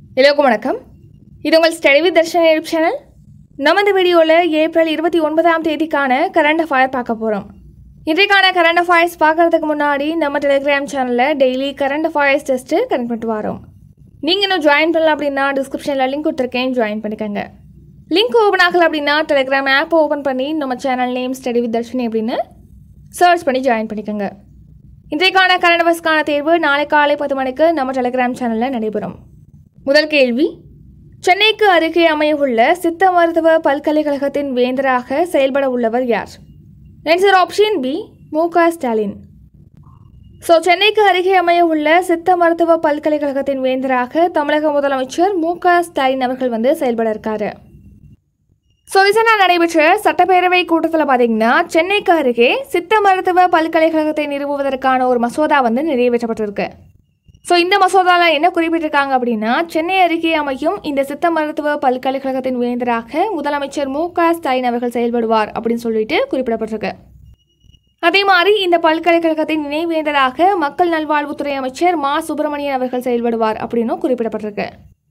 எல்லோருக்கும் வணக்கம். இது உங்கள் study with Darshini YouTube channel. நம்ம இந்த வீடியோவில் ஏப்ரல் 29ஆம் தேதிக்கான கரண்ட் அஃபயர் பார்க்க போகிறோம். இன்றைக்கான கரண்ட் அஃபயர்ஸ் பார்க்குறதுக்கு முன்னாடி நம்ம டெலிகிராம் சேனலில் daily current affairs test connect பண்ணிட்டு வரோம். நீங்கள் இன்னும் ஜாயின் பண்ணலாம் அப்படின்னா டிஸ்கிரிப்ஷனில் லிங்க் கொடுத்துருக்கேன், ஜாயின் பண்ணிக்கோங்க. லிங்க் ஓப்பன் ஆகலை அப்படின்னா டெலிகிராம் ஆப் ஓப்பன் பண்ணி நம்ம channel name study with Darshini அப்படின்னு சர்ச் பண்ணி ஜாயின் பண்ணிக்கோங்க. இன்றைக்கான கரண்ட் அஃபயர்ஸ்க்கான தேர்வு நாளை காலை 10 மணிக்கு நம்ம டெலிகிராம் சேனலில் நடைபெறும். முதல் கேள்வி, சென்னைக்கு அருகே அமையவுள்ள சித்த மருத்துவ பல்கலைக்கழகத்தின் வேந்தராக செயல்பட உள்ளவர் யார்? Answer option B, M K. Stalin. சென்னைக்கு அருகே அமையவுள்ள சித்த மருத்துவ பல்கலைக்கழகத்தின் வேந்தராக தமிழக முதலமைச்சர் மு.க. ஸ்டாலின் அவர்கள் செயல்பட இருக்காரு. ரீசெண்டாக நடைபெற்ற சட்டப்பேரவை கூட்டத்தில் பார்த்தீங்கன்னா சென்னைக்கு அருகே சித்த மருத்துவ பல்கலைக்கழகத்தை நிறுவுவதற்கான ஒரு மசோதா நிறைவேற்றப்பட்டிருக்கு. இந்த மசோதாவில் என்ன குறிப்பிட்டிருக்காங்க அப்படின்னா, சென்னை அருகே அமையும் இந்த சித்த மருத்துவ பல்கலைக்கழகத்தின் வேந்தராக முதலமைச்சர் மு.க. ஸ்டாலின் அவர்கள் செயல்படுவார் அப்படின்னு சொல்லிட்டு குறிப்பிடப்பட்டிருக்கு. அதே மாதிரி இந்த பல்கலைக்கழகத்தின் இணைவேந்தராக மக்கள் நல்வாழ்வுத்துறை அமைச்சர் மா. சுப்பிரமணியன் அவர்கள் செயல்படுவார் அப்படின்னு குறிப்பிடப்பட்டிருக்கு.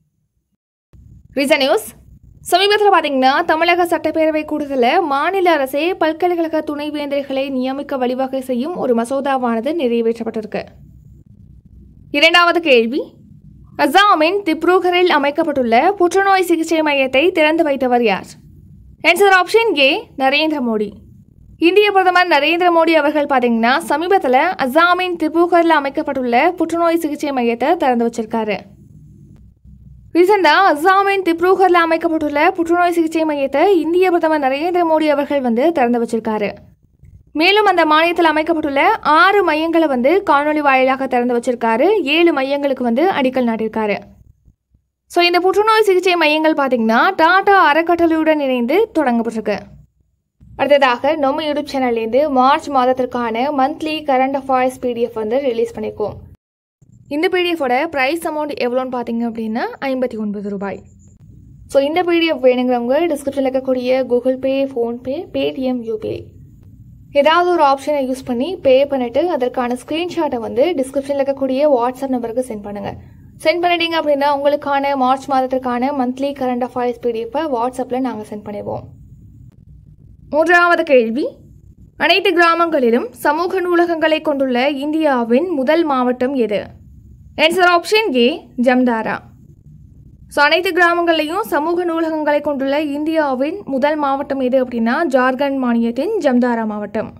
Reason news. சமீபத்தில் பார்த்தீங்கன்னா தமிழக சட்டப்பேரவை கூட்டத்தில் மாநில அரசே பல்கலைக்கழக துணைவேந்தர்களை நியமிக்க வழிவகை செய்யும் ஒரு மசோதாவானது நிறைவேற்றப்பட்டிருக்கு. இரண்டாவது கேள்வி, அசாமின் திப்ருகரில் அமைக்கப்பட்டுள்ள புற்றுநோய் சிகிச்சை மையத்தை திறந்து வைத்தவர் யார்? Answer option A, Narendra Modi. இந்திய பிரதமர் நரேந்திர மோடி அவர்கள் பார்த்தீங்கன்னா சமீபத்தில் அசாமின் திப்ருகரில் அமைக்கப்பட்டுள்ள புற்றுநோய் சிகிச்சை மையத்தை திறந்து வச்சிருக்காரு. ரீசெண்டாக அசாமின் திப்ருகரில் அமைக்கப்பட்டுள்ள புற்றுநோய் சிகிச்சை மையத்தை இந்திய பிரதமர் நரேந்திர மோடி அவர்கள் திறந்து வச்சிருக்காரு. மேலும் அந்த மாநிலத்தில் அமைக்கப்பட்டுள்ள 6 மையங்களை காணொலி வாயிலாக திறந்து வச்சிருக்காரு. 7 மையங்களுக்கு அடிக்கல் நாட்டிருக்காரு. இந்த புற்றுநோய் சிகிச்சை மையங்கள் பார்த்தீங்கன்னா டாடா அறக்கட்டளையுடன் இணைந்து தொடங்கப்பட்டிருக்கு. அடுத்ததாக நம்ம யூடியூப் சேனல்லேருந்து மார்ச் மாதத்திற்கான monthly current affairs PDF release பண்ணியிருக்கோம். இந்த பிடிஎஃபோட ப்ரைஸ் அமௌண்ட் எவ்வளோன்னு பார்த்தீங்க அப்படின்னா 59 ரூபாய். இந்த பிடிஎஃப் வேணுங்கிறவங்க டிஸ்கிரிப்ஷனில் இருக்கக்கூடிய Google Pay, PhonePe, Paytm UPI ஏதாவது ஒரு ஆப்ஷனை யூஸ் பண்ணி பே பண்ணிவிட்டு அதற்கான ஸ்க்ரீன்ஷாட்டை டிஸ்கிரிப்ஷனில் இருக்கக்கூடிய வாட்ஸ்அப் நம்பருக்கு சென்ட் பண்ணுங்கள். சென்ட் பண்ணிட்டீங்க அப்படின்னா உங்களுக்கான மார்ச் மாதத்திற்கான மந்த்லி கரண்ட் அஃபயர்ஸ் பிடிஎஃபை வாட்ஸ்அப்பில் நாங்கள் சென்ட் பண்ணிடுவோம். மூன்றாவது கேள்வி, அனைத்து கிராமங்களிலும் சமூக நூலகங்களை கொண்டுள்ள இந்தியாவின் முதல் மாவட்டம் எது? Answer option A, Jamtara. அனைத்து கிராமங்களையும் சமூக நூலகங்களை கொண்டுள்ள இந்தியாவின் முதல் மாவட்டம் எது அப்படின்னா ஜார்க்கண்ட் மாநிலத்தின் ஜம்தாரா மாவட்டம்.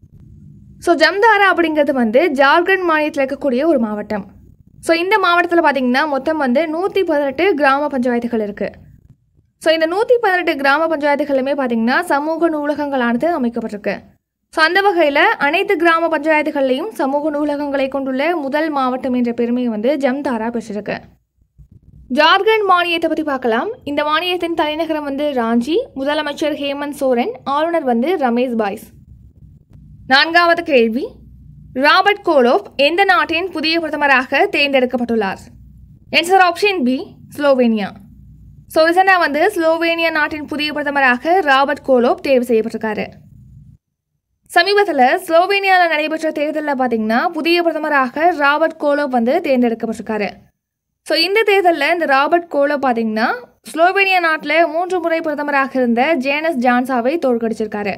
ஜம்தாரா அப்படிங்கிறது ஜார்க்கண்ட் மாநிலத்தில் இருக்கக்கூடிய ஒரு மாவட்டம். இந்த மாவட்டத்தில் பார்த்தீங்கன்னா மொத்தம் 118 கிராம பஞ்சாயத்துகள் இருக்குது. இந்த 118 கிராம பஞ்சாயத்துகளுமே பார்த்தீங்கன்னா சமூக நூலகங்களானது அமைக்கப்பட்டிருக்கு. அந்த வகையில் அனைத்து கிராம பஞ்சாயத்துகள்லையும் சமூக நூலகங்களை கொண்டுள்ள முதல் மாவட்டம் என்ற பெருமையை ஜம்தாரா பெற்றிருக்கு. ஜார்க்கண்ட் மாநிலத்தை பற்றி பார்க்கலாம். இந்த மாநிலத்தின் தலைநகரம் ராஞ்சி. முதலமைச்சர் ஹேமந்த் சோரன், ஆளுநர் ரமேஷ் பாய்ஸ். நான்காவது கேள்வி, ராபர்ட் கோலோப் எந்த நாட்டின் புதிய பிரதமராக தேர்ந்தெடுக்கப்பட்டுள்ளார்? Answer option B, Slovenia. ரீசெண்டாக ஸ்லோவேனியா நாட்டின் புதிய பிரதமராக ராபர்ட் கோலோப் தேர்வு செய்யப்பட்டிருக்காரு. சமீபத்தில் ஸ்லோவேனியாவில் நடைபெற்ற தேர்தலில் பார்த்தீங்கன்னா புதிய பிரதமராக ராபர்ட் கோலோப் தேர்ந்தெடுக்கப்பட்டிருக்காரு. இந்த தேர்தலில் இந்த ராபர்ட் கோலோப் பார்த்தீங்கன்னா ஸ்லோவேனியா நாட்டில் 3 முறை பிரதமராக இருந்த ஜேனஸ் ஜான்சாவை தோற்கடிச்சிருக்காரு.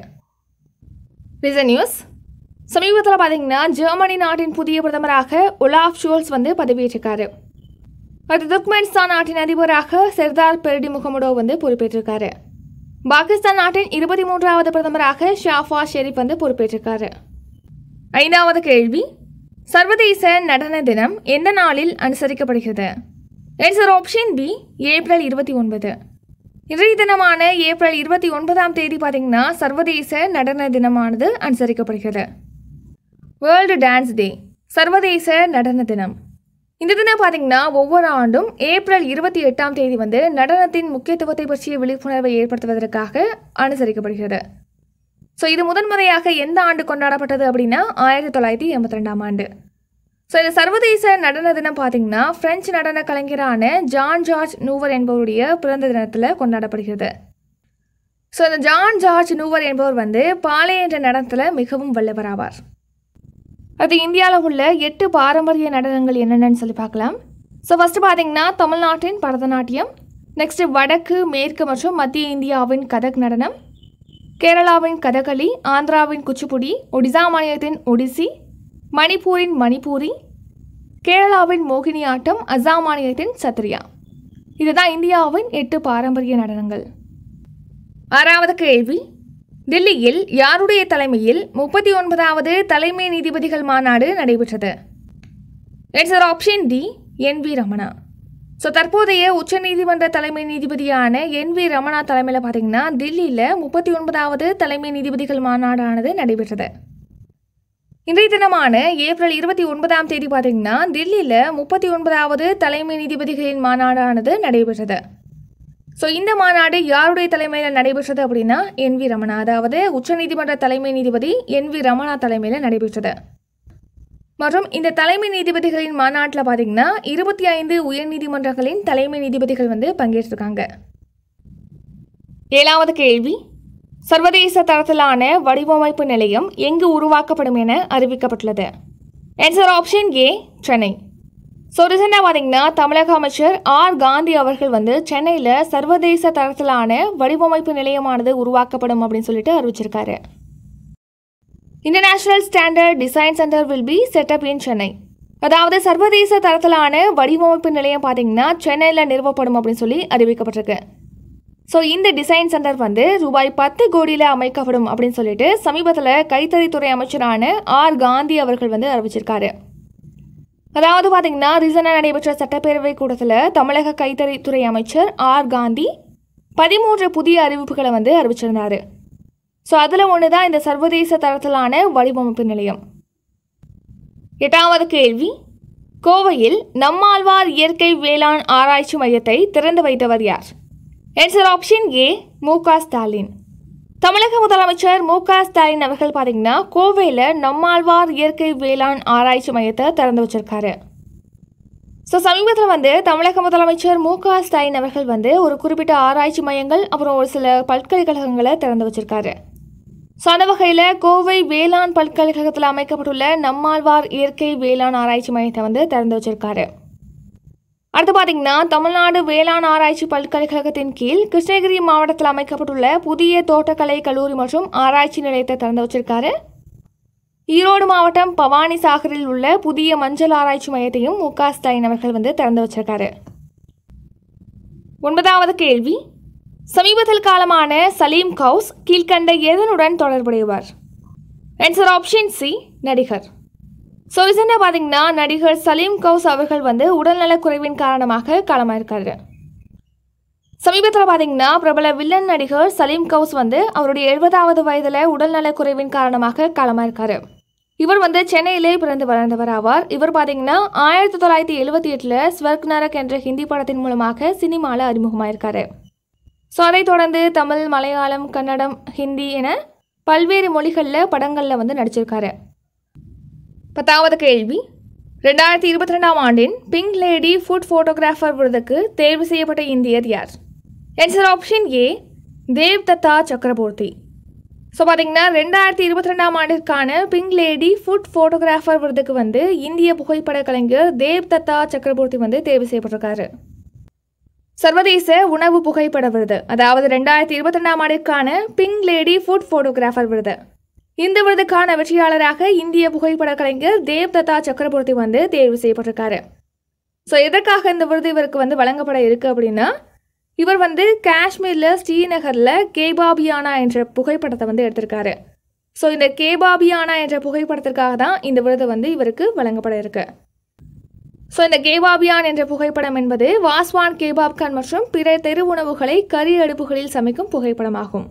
Recent news. சமீபத்தில் பார்த்தீங்கன்னா ஜெர்மனி நாட்டின் புதிய பிரதமராக ஒலாஃப் ஷோல்ஸ் பதவியேற்றிருக்காரு. அடுத்து துர்க்மெனிஸ்தான் நாட்டின் அதிபராக சர்தார் பெர்டி முகமடோ பொறுப்பேற்றிருக்காரு. பாகிஸ்தான் நாட்டின் 23வது பிரதமராக ஷாஃபாஸ் ஷெரீப் பொறுப்பேற்றிருக்காரு. ஐந்தாவது கேள்வி, சர்வதேச நடன தினம் எந்த நாளில் அனுசரிக்கப்படுகிறது? Answer option B, April 29. இன்றைய தினமான ஏப்ரல் 29ஆம் தேதி பார்த்தீங்கன்னா சர்வதேச நடன தினமானது அனுசரிக்கப்படுகிறது. வேர்ல்டு டான்ஸ் டே, சர்வதேச நடன தினம். இந்த தினம் பார்த்தீங்கன்னா ஒவ்வொரு ஆண்டும் ஏப்ரல் 28ஆம் தேதி நடனத்தின் முக்கியத்துவத்தை பற்றிய விழிப்புணர்வை ஏற்படுத்துவதற்காக அனுசரிக்கப்படுகிறது. இது முதன்முறையாக எந்த ஆண்டு கொண்டாடப்பட்டது அப்படின்னா 1982ஆம் ஆண்டு. இந்த சர்வதேச நடன தினம் பார்த்தீங்கன்னா பிரெஞ்சு நடன கலைஞரான ஜான் ஜார்ஜ் நூவர் என்பவருடைய பிறந்த தினத்தில் கொண்டாடப்படுகிறது. இந்த ஜான் ஜார்ஜ் நூவர் என்பவர் பாலே என்ற நடனத்தில் மிகவும் வல்லவராவார். அது இந்தியாவில் உள்ள 8 பாரம்பரிய நடனங்கள் என்னென்னு சொல்லி பார்க்கலாம். ஸோ ஃபஸ்ட்டு பார்த்தீங்கன்னா தமிழ்நாட்டின் பரதநாட்டியம், நெக்ஸ்ட்டு வடக்கு மேற்கு மற்றும் மத்திய இந்தியாவின் கதக் நடனம், கேரளாவின் கதகளி, ஆந்திராவின் குச்சிப்புடி, ஒடிசா மாநிலத்தின் ஒடிசி, மணிப்பூரின் மணிப்பூரி, கேரளாவின் மோகினி ஆட்டம், அசாம் மாநிலத்தின் சத்ரியா. இதுதான் இந்தியாவின் 8 பாரம்பரிய நடனங்கள். 6வது கேள்வி, டெல்லியில் யாருடைய தலைமையில் 39வது தலைமை நீதிபதிகள் மாநாடு நடைபெற்றது? Answer option D, N V. Ramana. So தற்போதைய உச்சநீதிமன்ற தலைமை நீதிபதியான என்.வி. ரமணா தலைமையில் பார்த்தீங்கன்னா டெல்லியில் 39வது தலைமை நீதிபதிகள் மாநாடானது நடைபெற்றது. இன்றைய தினமான ஏப்ரல் 29ஆம் தேதி பார்த்தீங்கன்னா டெல்லியில் 39வது தலைமை நீதிபதிகளின் மாநாடானது நடைபெற்றது. ஸோ இந்த மாநாடு யாருடைய தலைமையில் நடைபெற்றது அப்படின்னா என்.வி. ரமணா, அதாவது உச்சநீதிமன்ற தலைமை நீதிபதி என்.வி. ரமணா தலைமையில் நடைபெற்றது. மற்றும் இந்த தலைமை நீதிபதிகளின் மாநாட்டில் பார்த்தீங்கன்னா 25 உயர்நீதிமன்றங்களின் தலைமை நீதிபதிகள் பங்கேற்றிருக்காங்க. 7வது கேள்வி, சர்வதேச தரத்திலான வடிவமைப்பு நிலையம் எங்கு உருவாக்கப்படும் என அறிவிக்கப்பட்டுள்ளது? Answer option A, Chennai. So ரீசெண்டாக பார்த்தீங்கன்னா தமிழக அமைச்சர் ஆர் காந்தி அவர்கள் சென்னையில் சர்வதேச தரத்திலான வடிவமைப்பு நிலையமானது உருவாக்கப்படும் அப்படின்னு சொல்லிட்டு அறிவிச்சிருக்காரு. International standard design centre will be set up in Chennai. அதாவது சர்வதேச தரத்திலான வடிவமைப்பு நிலையம் பார்த்தீங்கன்னா சென்னையில் நிறுவப்படும் அப்படின்னு சொல்லி அறிவிக்கப்பட்டிருக்கு. ஸோ இந்த டிசைன் சென்டர் ரூபாய் 10 கோடியில் அமைக்கப்படும் அப்படின்னு சொல்லிட்டு சமீபத்தில் கைத்தறித்துறை அமைச்சரான ஆர் காந்தி அவர்கள் அறிவிச்சிருக்காரு. அதாவது பார்த்தீங்கன்னா ரீசனாக நடைபெற்ற சட்டப்பேரவை கூட்டத்தில் தமிழக கைத்தறித்துறை அமைச்சர் ஆர் காந்தி 13 புதிய அறிவிப்புகளை அறிவிச்சிருந்தார். ஸோ அதில் ஒன்று தான் இந்த சர்வதேச தரத்திலான வடிவமைப்பு நிலையம். 8வது கேள்வி, கோவையில் நம்மாழ்வார் இயற்கை வேளாண் ஆராய்ச்சி மையத்தை திறந்து வைத்தவர் யார்? Answer option A, M K. Stalin. தமிழக முதலமைச்சர் மு.க. ஸ்டாலின் அவர்கள் பார்த்தீங்கன்னா கோவையில் நம்மாழ்வார் இயற்கை வேளாண் ஆராய்ச்சி மையத்தை திறந்து வச்சிருக்காரு. ஸோ சமீபத்தில் தமிழக முதலமைச்சர் மு.க. ஸ்டாலின் அவர்கள் ஒரு குறிப்பிட்ட ஆராய்ச்சி மையங்கள் அப்புறம் ஒரு சில பல்கலைக்கழகங்களை திறந்து வச்சிருக்காரு. ஸோ அந்த வகையில் கோவை வேளாண் பல்கலைக்கழகத்தில் அமைக்கப்பட்டுள்ள நம்மாழ்வார் இயற்கை வேளாண் ஆராய்ச்சி மையத்தை திறந்து வச்சிருக்காரு. அடுத்து பார்த்தீங்கன்னா தமிழ்நாடு வேளாண் ஆராய்ச்சி பல்கலைக்கழகத்தின் கீழ் கிருஷ்ணகிரி மாவட்டத்தில் அமைக்கப்பட்டுள்ள புதிய தோட்டக்கலை கல்லூரி மற்றும் ஆராய்ச்சி நிலையத்தை திறந்து வச்சிருக்காரு. ஈரோடு மாவட்டம் பவானி சாகரில் உள்ள புதிய மஞ்சள் ஆராய்ச்சி மையத்தையும் மு.க. ஸ்டாலின் அவர்கள் திறந்து வச்சிருக்காரு. 9வது கேள்வி, சமீபத்தில் காலமான சலீம் கவுஸ் கீழ்கண்ட எதனுடன் தொடர்புடையவர்? ஆன்சர் ஆப்ஷன் சி, நடிகர். ஸோ ரீசெண்டாக பார்த்தீங்கன்னா நடிகர் சலீம் கவுஸ் அவர்கள் உடல்நலக்குறைவின் காரணமாக காலமாயிருக்காரு. சமீபத்தில் பார்த்தீங்கன்னா பிரபல வில்லன் நடிகர் சலீம் கவுஸ் அவருடைய 70வது வயதில் உடல்நலக்குறைவின் காரணமாக காலமாயிருக்காரு. இவர் சென்னையிலே பிறந்து வளர்ந்தவர் ஆவார். இவர் பார்த்தீங்கன்னா 1978 ஸ்வர்க் நரக் என்ற ஹிந்தி படத்தின் மூலமாக சினிமாவில் அறிமுகமாயிருக்காரு. ஸோ அதைத் தொடர்ந்து தமிழ், மலையாளம், கன்னடம், ஹிந்தி என பல்வேறு மொழிகளில் படங்களில் நடிச்சிருக்காரு. 10வது கேள்வி, 2022ஆம் ஆண்டின் பிங்க் லேடி ஃபுட் ஃபோட்டோகிராஃபர் விருதுக்கு தேர்வு செய்யப்பட்ட இந்தியர் யார்? ஆன்சர் ஆப்ஷன் ஏ, தேவ்தத்தா சக்கரபோர்த்தி. ஸோ பார்த்தீங்கன்னா 2022ஆம் ஆண்டிற்கான பிங்க் லேடி ஃபுட் ஃபோட்டோகிராஃபர் விருதுக்கு இந்திய புகைப்பட கலைஞர் தேவ்தத்தா சக்கரபோர்த்தி தேர்வு செய்யப்பட்டிருக்காரு. சர்வதேச உணவு புகைப்பட விருது, அதாவது 2022ஆம் ஆண்டிற்கான பிங்க் லேடி ஃபுட் ஃபோட்டோகிராஃபர் விருது. இந்த விருதுக்கான வெற்றியாளராக இந்திய புகைப்பட கலைஞர் தேவ்தத்தா சக்கரபோர்த்தி தேர்வு செய்யப்பட்டிருக்காரு. ஸோ எதற்காக இந்த விருது இவருக்கு வழங்கப்பட இருக்கு அப்படின்னா, இவர் காஷ்மீரில் ஸ்ரீநகரில் கேபாபியானா என்ற புகைப்படத்தை எடுத்திருக்காரு. ஸோ இந்த கேபாபியானா என்ற புகைப்படத்திற்காக தான் இந்த விருது இவருக்கு வழங்கப்பட இருக்கு. ஸோ இந்த கேபாபியான் என்ற புகைப்படம் என்பது வாஸ்வான் கேபாப்கான் மற்றும் பிற தெரு உணவுகளை கரி அடுப்புகளில் சமைக்கும் புகைப்படமாகும்.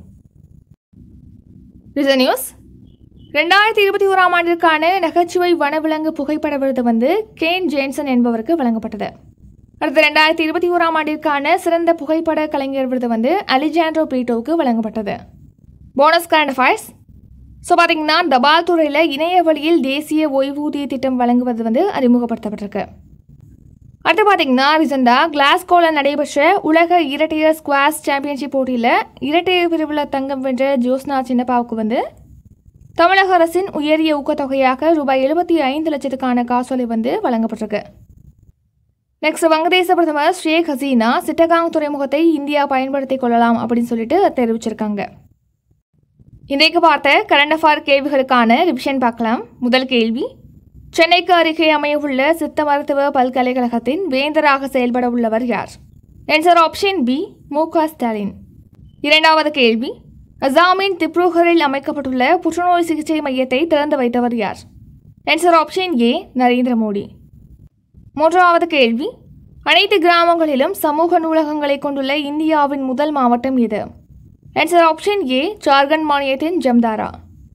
நியூஸ் 2021ஆம் ஆண்டிற்கான நகைச்சுவை வனவிலங்கு புகைப்பட விருது கேன் ஜேன்சன் என்பவருக்கு வழங்கப்பட்டது. அடுத்து 2021ஆம் ஆண்டிற்கான சிறந்த புகைப்பட கலைஞர் விருது அலிஜாண்ட்ரோ பீட்டோவுக்கு வழங்கப்பட்டது. Bonus current affairs. ஸோ பார்த்தீங்கன்னா தபால் துறையில் இணைய வழியில் தேசிய ஓய்வூதிய திட்டம் வழங்குவது அறிமுகப்படுத்தப்பட்டிருக்கு. அடுத்து பார்த்தீங்கன்னா ரீசெண்டாக கிளாஸ்கோவில் நடைபெற்ற உலக இரட்டையர் ஸ்குவாஷ் சாம்பியன்ஷிப் போட்டியில் இரட்டையர் பிரிவில் தங்கம் வென்ற ஜோஸ்னா சின்னப்பாவுக்கு தமிழக அரசின் உயரிய ஊக்கத்தொகையாக ரூபாய் 75 லட்சத்துக்கான காசோலை வழங்கப்பட்டிருக்கு. நெக்ஸ்ட் வங்கதேச பிரதமர் ஷேக் ஹசீனா சிட்டகாங் துறைமுகத்தை இந்தியா பயன்படுத்திக் கொள்ளலாம் அப்படின்னு சொல்லிட்டு தெரிவிச்சிருக்காங்க. இன்றைக்கு பார்த்த கரண்ட் அஃபேர் கேள்விகளுக்கான ரிவிஷன் பார்க்கலாம். முதல் கேள்வி, சென்னைக்கு அருகே அமையவுள்ள சித்த மருத்துவ பல்கலைக்கழகத்தின் வேந்தராக செயல்பட உள்ளவர் யார்? Answer option B M K. Stalin. இரண்டாவது கேள்வி, அசாமின் திப்ருகரில் அமைக்கப்பட்டுள்ள புற்றுநோய் சிகிச்சை மையத்தை திறந்து வைத்தவர் யார்? Answer option A Narendra Modi. மூன்றாவது கேள்வி, அனைத்து கிராமங்களிலும் சமூக நூலகங்களை கொண்டுள்ள இந்தியாவின் முதல் மாவட்டம் எது? ஆன்சர் ஆப்ஷன் ஏ ஜார்க்கண்ட் மாநிலத்தின் ஜம்தாரா.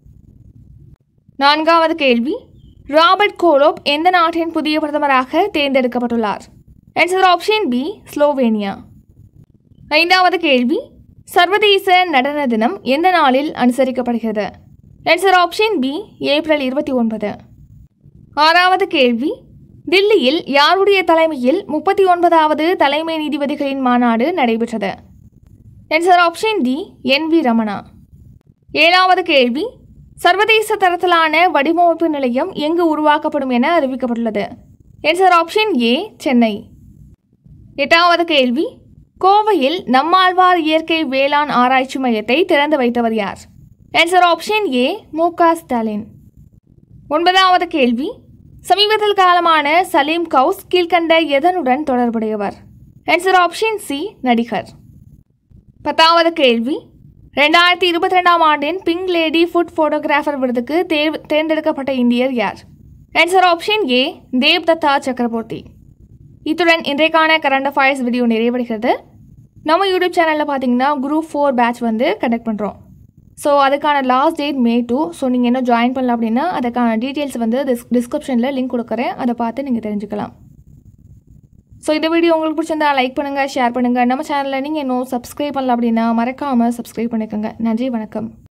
நான்காவது கேள்வி, ராபர்ட் கோலோப் எந்த நாட்டின் புதிய பிரதமராக தேர்ந்தெடுக்கப்பட்டுள்ளார்? Answer option B Slovenia. ஐந்தாவது கேள்வி, சர்வதேச நடன தினம் எந்த நாளில் அனுசரிக்கப்படுகிறது? Answer option B April 29. ஆறாவது கேள்வி, தில்லியில் யாருடைய தலைமையில் 39வது தலைமை நீதிபதிகளின் மாநாடு நடைபெற்றது? Answer option D N V. Ramana. ஏழாவது கேள்வி, சர்வதேச தரத்திலான வடிவமைப்பு நிலையம் எங்கு உருவாக்கப்படும் என அறிவிக்கப்பட்டுள்ளது? Answer option A Chennai. எட்டாவது கேள்வி, கோவையில் நம்மாழ்வார் இயற்கை வேளாண் ஆராய்ச்சி மையத்தை திறந்து வைத்தவர் யார்? Answer option A M K. Stalin. ஒன்பதாவது கேள்வி, சமீபத்தில் காலமான சலீம் கவுஸ் கீழ்கண்ட எதனுடன் தொடர்புடையவர்? ஆன்சர் ஆப்ஷன் சி நடிகர். பத்தாவது கேள்வி, 2022ஆம் ஆண்டின் பிங்க் லேடி ஃபுட் ஃபோட்டோகிராஃபர் விருதுக்கு தேர்ந்தெடுக்கப்பட்ட இந்தியர் யார்? ஆன்சர் ஆப்ஷன் ஏ தேவ்தத்தா சக்கரவர்த்தி. இத்துடன் இன்றைக்கான கரண்ட் அஃபேர்ஸ் வீடியோ நிறைவடைகிறது. நம்ம யூடியூப் சேனலில் பார்த்தீங்கன்னா Group 4 பேட்ச் வந்து கண்டக்ட் பண்ணுறோம். ஸோ அதுக்கான லாஸ்ட் டேட் May 2. ஸோ நீங்கள் என்ன ஜாயின் பண்ணலாம் அப்படின்னா அதுக்கான டீட்டெயில்ஸ் வந்து டிஸ்கிரிப்ஷனில் லிங்க் கொடுக்குறேன், அதை பார்த்து நீங்கள் தெரிஞ்சுக்கலாம். ஸோ இந்த வீடியோ உங்களுக்கு பிடிச்சிருந்தா லைக் பண்ணுங்கள், ஷேர் பண்ணுங்கள். நம்ம சேனலில் நீங்கள் இன்னும் சப்ஸ்கிரைப் பண்ணலாம் அப்படின்னா மறக்காமல் சப்ஸ்கிரைப் பண்ணிக்கோங்க. நன்றி, வணக்கம்.